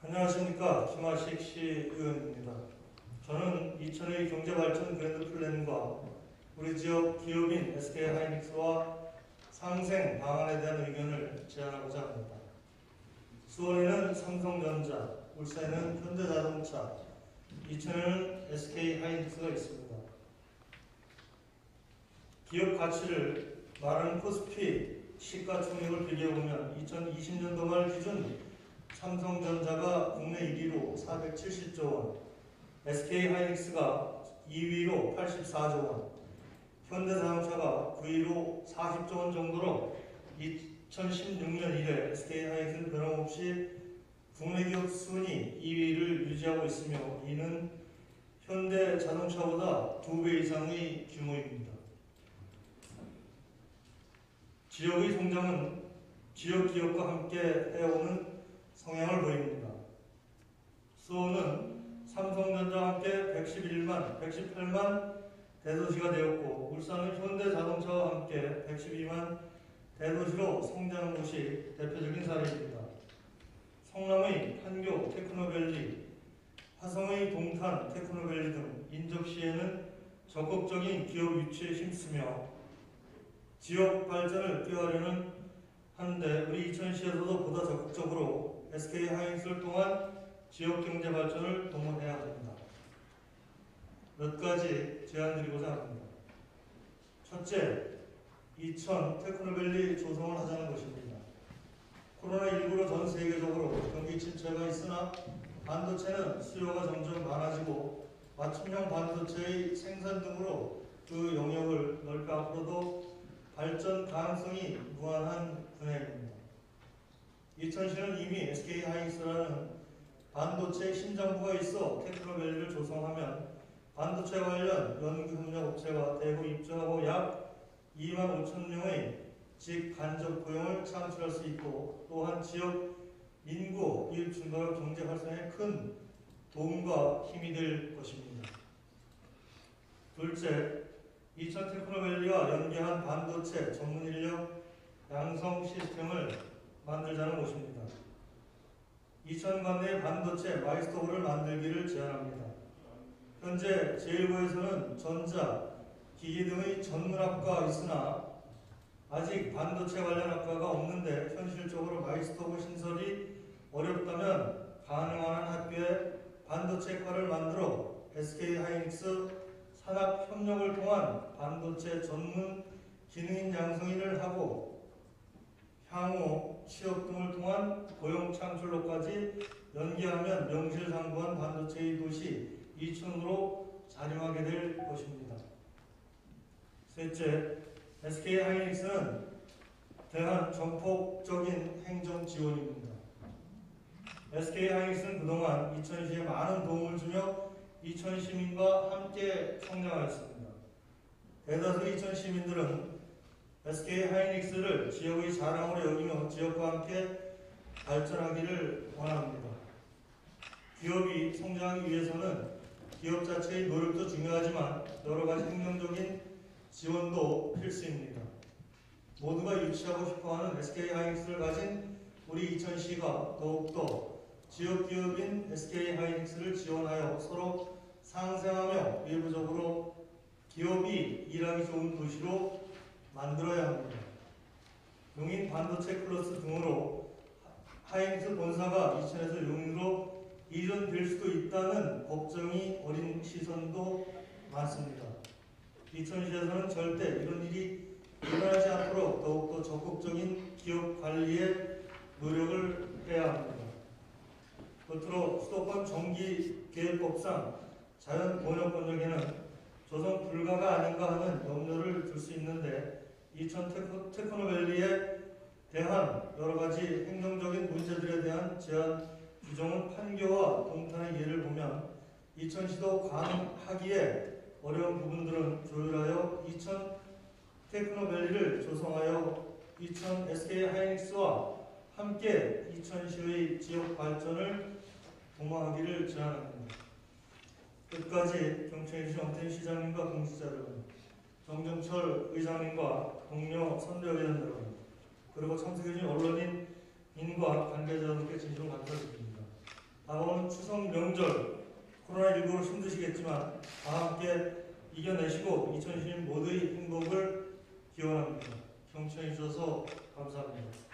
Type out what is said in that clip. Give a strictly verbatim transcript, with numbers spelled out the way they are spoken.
안녕하십니까. 김하식 시의원입니다. 저는 이천의 경제발전 그랜드 플랜과 우리 지역 기업인 에스케이하이닉스와 상생 방안에 대한 의견을 제안하고자 합니다. 수원에는 삼성전자, 울산에는 현대자동차, 이천에는 에스케이하이닉스가 있습니다. 기업 가치를 말하는 코스피 시가총액을 비교해보면 이천이십 년도 말 기준 삼성전자가 국내 일 위로 사백칠십조 원, 에스케이하이닉스가 이 위로 팔십사조 원, 현대자동차가 구 위로 사십조 원 정도로 이천십육 년 이래 에스케이하이닉스는 변함없이 국내 기업 순위 이 위를 유지하고 있으며 이는 현대자동차보다 두 배 이상의 규모입니다. 지역의 성장은 지역 기업과 함께 해오는 성향을 보입니다. 수원은 삼성전자와 함께 백십일만, 백십팔만 대도시가 되었고 울산은 현대자동차와 함께 백십이만 대도시로 성장한 곳이 대표적인 사례입니다. 성남의 판교 테크노밸리, 화성의 동탄 테크노밸리 등 인접시에는 적극적인 기업 유치에 힘쓰며 지역 발전을 꾀하려는 한데 우리 이천시에서도 보다 적극적으로 에스케이하이닉스를 통한 지역 경제 발전을 동원해야 합니다. 몇 가지 제안드리고자 합니다. 첫째, 이천 테크노밸리 조성을 하자는 것입니다. 코로나십구로 전 세계적으로 경기 침체가 있으나 반도체는 수요가 점점 많아지고 맞춤형 반도체의 생산 등으로 그 영역을 넓혀 앞으로도 발전 가능성이 무한한 분야입니다. 이천시는 이미 에스케이하이닉스라는 반도체 신장부가 있어 테크노밸리를 조성하면 반도체 관련 연구협력업체가 대거 입주하고 약 이만 오천 명의 직간접 고용을 창출할 수 있고 또한 지역 인구 이웃 증가로 경제 활성에 큰 도움과 힘이 될 것입니다. 둘째, 이천 테크노밸리와 연계한 반도체 전문 인력 양성 시스템을 만들자는 것입니다. 이천 관내의 반도체 마이스터홀을 만들기를 제안합니다. 현재 제일고에서는 전자, 기기 등의 전문학과가 있으나 아직 반도체 관련 학과가 없는데 현실적으로 마이스터홀 신설이 어렵다면 가능한 한 학교에 반도체과를 만들어 에스케이하이닉스 산학협력을 통한 반도체 전문 기능인 양성인을 하고 향후 취업 등을 통한 고용 창출로까지 연계하면 명실상부한 반도체의 도시 이천으로 자리하게 될 것입니다. 셋째, 에스케이하이닉스는 대한 전폭적인 행정 지원입니다. 에스케이하이닉스는 그동안 이천시에 많은 도움을 주며 이천 시민과 함께 성장하였습니다. 대다수의 이천 시민들은 에스케이하이닉스를 지역의 자랑으로 여기며 지역과 함께 발전하기를 원합니다. 기업이 성장하기 위해서는 기업 자체의 노력도 중요하지만 여러가지 행정적인 지원도 필수입니다. 모두가 유치하고 싶어하는 에스케이하이닉스를 가진 우리 이천시가 더욱더 지역 기업인 에스케이하이닉스를 지원하여 서로 상생하며 외부적으로 기업이 일하기 좋은 도시로 만들어야 합니다. 용인 반도체 클러스 등으로 하이닉스 본사가 이천에서 용인으로 이전될 수도 있다는 걱정이 어린 시선도 많습니다. 이천시에서는 절대 이런 일이 일어나지 않도록 더욱더 적극적인 기업 관리에 노력을 해야 합니다. 끝으로 수도권 정기계획법상 자연번역권역에는 조성 불가가 아닌가 하는 염려를 들 수 있는데 이천 테크, 테크노밸리에 대한 여러가지 행정적인 문제들에 대한 제한 규정은 판교와 동탄의 예를 보면 이천시도 가능하기에 어려운 부분들은 조율하여 이천 테크노밸리를 조성하여 이천 에스케이하이닉스와 함께 이천시의 지역 발전을 도모하기를 제안합니다. 끝까지 경청해주신 엄태희 시장님과 공직자 여러분, 정정철 의장님과 동료 선대위원 여러분, 그리고 참석해주신 언론인과 관계자분께 진심으로 감사드립니다. 다가오는 추석 명절 코로나십구로 힘드시겠지만 다 함께 이겨내시고 이천이십 모두의 행복을 기원합니다. 경청해 주셔서 감사합니다.